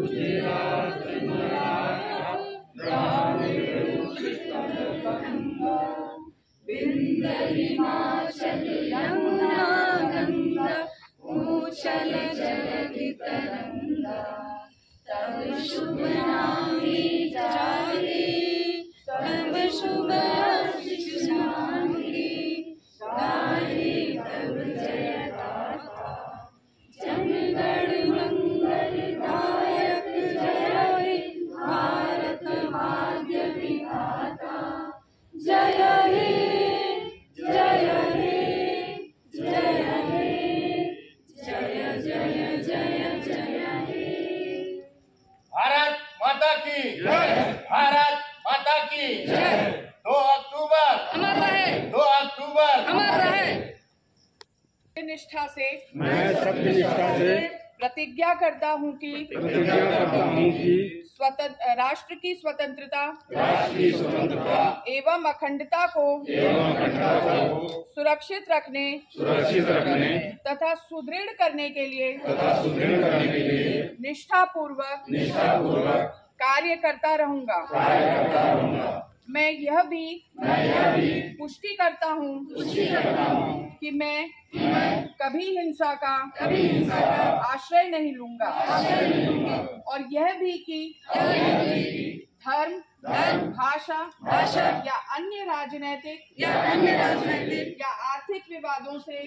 हिमाचल यमुना गंगा ऊंचल जलधि तरंगा तब शुभ नामे जागे तब शुभ आशीष मांगे गाहे तब जय गाथा जनगण मंगल दायक जय हे भारत भाग्य विधाता जय हे जय हे जय हे जय जय जय जय हे। भारत माता की जय। भारत माता की जय। 2 अक्टूबर अमर रहे। 2 अक्टूबर अमर रहे। निष्ठा से मैं सत्यनिष्ठा से प्रतिज्ञा करता हूँ कि राष्ट्र की स्वतंत्रता एवं अखंडता को सुरक्षित रखने तथा सुदृढ़ करने के लिए निष्ठापूर्वक कार्य करता रहूँगा। मैं यह भी पुष्टि करता हूँ कि मैं कभी हिंसा का आश्रय नहीं लूंगा और यह भी कि धर्म भाषा या अन्य राजनीतिक या आर्थिक विवादों से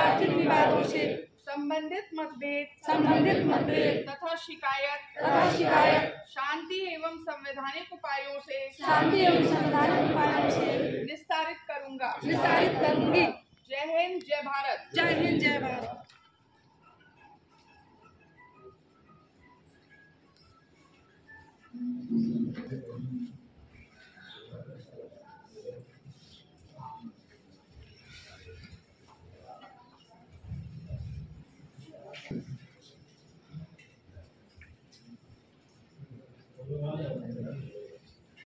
संबंधित मतभेद तथा शिकायत शांति एवं संवैधानिक उपायों से निस्तारित करूंगी। जय हिंद जय भारत। जय हिंद जय भारत।